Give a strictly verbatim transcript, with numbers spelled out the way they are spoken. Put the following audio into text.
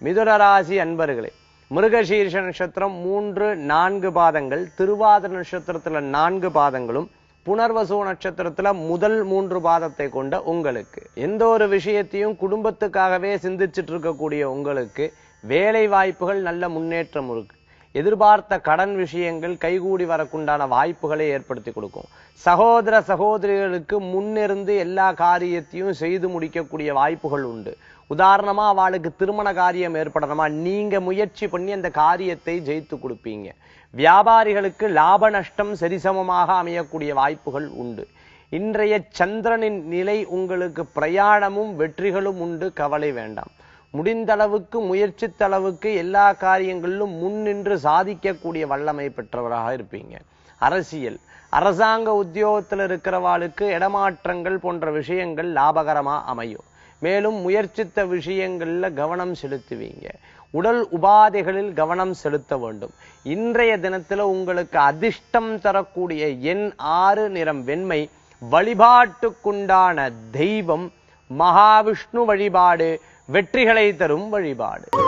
மிதுன ராசி அன்பர்களே, மிருகசீர்ஷ நட்சத்திரம் மூன்று நான்கு பாதங்கள், திருவாதிரை நட்சத்திரத்துல நான்கு பாதங்களும், புனர்வசு நட்சத்திரத்துல முதல் மூன்று பாதத்தை கொண்ட உங்களுக்கு எந்த ஒரு விஷயத்தையும் குடும்பத்துக்காகவே சிந்திச்சுட்டு இருக்கக்கூடிய உங்களுக்கு வேலை வாய்ப்புகள் நல்ல முன்னேற்றம் இருக்கு. எதிர்பார்த்த கடன் விஷயங்கள் கைகூடி வரக்குண்டான வாய்ப்புகளை ஏற்படுத்தி கொடுக்கும். சகோதர சகோதரிகளுக்கு முன்னிருந்து எல்லா காரியத்தையும் செய்து முடிக்கக்கூடிய வாய்ப்புகள் உண்டு. உதாரணமா அவளுக்கு திருமண காரியம் ஏற்படணுமா, நீங்க முயற்சி பண்ணி அந்த காரியத்தை ஜெயித்து கொடுப்பீங்க. வியாபாரிகளுக்கு லாப நஷ்டம் சரிசமமாக அமையக்கூடிய வாய்ப்புகள் உண்டு. இன்றைய சந்திரனின் நிலை உங்களுக்கு பிரயாணமும் வெற்றிகளும் உண்டு, கவலை வேண்டாம். முடிந்த அளவுக்கு முயற்சித்த அளவுக்கு எல்லா காரியங்களிலும் முன்னின்று சாதிக்கக்கூடிய வல்லமை பெற்றவராக இருப்பீங்க. அரசியல் அரசாங்க உத்தியோகத்தில் இருக்கிறவாளுக்கு இடமாற்றங்கள் போன்ற விஷயங்கள் லாபகரமா அமையும். மேலும் முயற்சித்த விஷயங்கள்ல கவனம் செலுத்துவீங்க. உடல் உபாதைகளில் கவனம் செலுத்த வேண்டும். இன்றைய தினத்துல உங்களுக்கு அதிர்ஷ்டம் தரக்கூடிய எண் ஆறு, நிறம் வெண்மை. வழிபாட்டுக்குண்டான தெய்வம் மகாவிஷ்ணு வழிபாடு வெற்றிகளை தரும் வழிபாடு.